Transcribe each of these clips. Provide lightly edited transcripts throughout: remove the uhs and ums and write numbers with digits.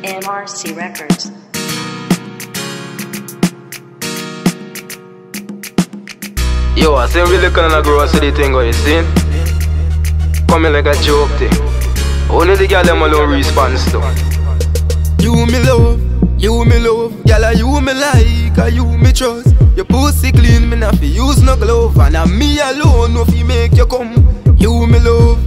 MRC Records. Yo, I see really kinda grow so the thing go, you see? Coming like a joke thing. Only the girl them alone response to. You me love, gyal, you me like, and you me trust. Your pussy clean, me not fi use no glove, and a me alone no fi make you come. You me love,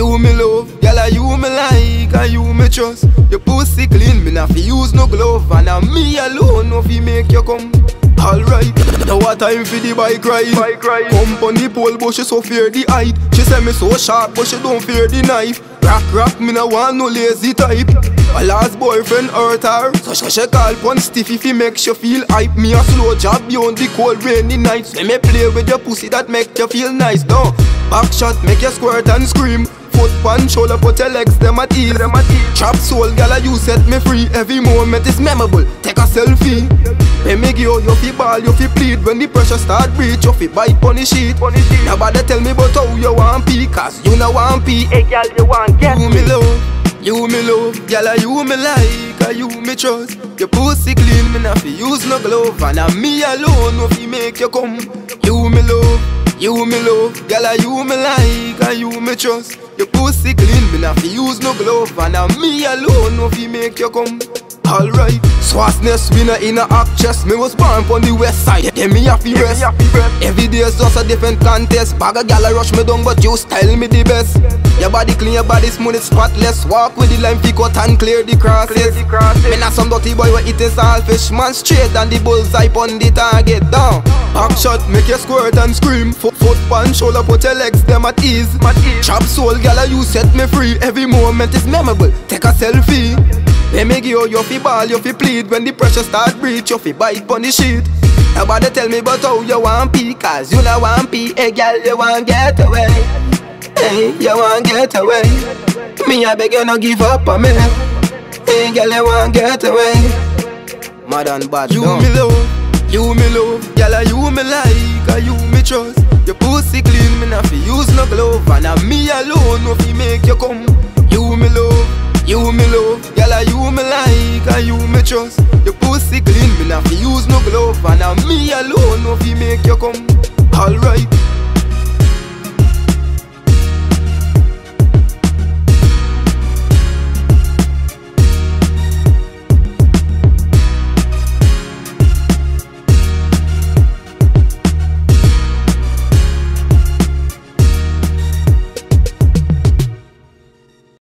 gyal, you me like, and you me trust. Your pussy clean, me not fi use no glove, and a me alone no fi make you come. Alright, now what time for the bike ride? Come on the pole, but she so fear the height. She say me so sharp, but she don't fear the knife. Rock, me no want no lazy type. A last boyfriend hurt her, so she call pon stiff if he makes you feel hype. Me a slow job beyond the cold rainy nights. Let me play with your pussy that make you feel nice. Don't back shot, make you squirt and scream. Foot pan, shoulder, put your legs them at ease. Trap soul, gyal, you set me free. Every moment is memorable, take a selfie. Let me give you fi ball, you fi plead. When the pressure start breach, you fi bite on the sheet. Nobody tell me about how you want pee, cause you know want pee. Hey girl, you want get you me love, gyal, you me like, and you me trust. Your pussy clean, me not fi use no glove, and a me alone no fi make you come. You me love, gyal, you me like, and you me trust. Your pussy clean, me not fi use no glove, and a me alone no fi make you come. Alright, Swassness winner in a actress. Me was born on the west side, yeah, me happy rest. Every day is just a different contest. Bag a gal rush me down, but you style me the best. Your body clean, your body smooth, it's spotless. Walk with the line, pick out and clear the crosses. Me not some dirty boy where it is all fish. Man straight and the bullseye on the target down. Back shot, make you squirt and scream. Foot pan, shoulder, put your legs them at ease. Chop soul, gal, you set me free. Every moment is memorable, take a selfie. Let me give you fi ball, you fi plead. When the pressure start breach, you fi bite on the sheet. Nobody tell me about how you want pee, cause you know want pee. Hey girl, you want get away. Hey, you want get away. Me I beg you no give up on me. Hey girl, you want get away. Mad and bad. You me love, gyal, you me like, and you me trust. Your pussy clean, me not fi use no glove, and a me alone no fi make you come.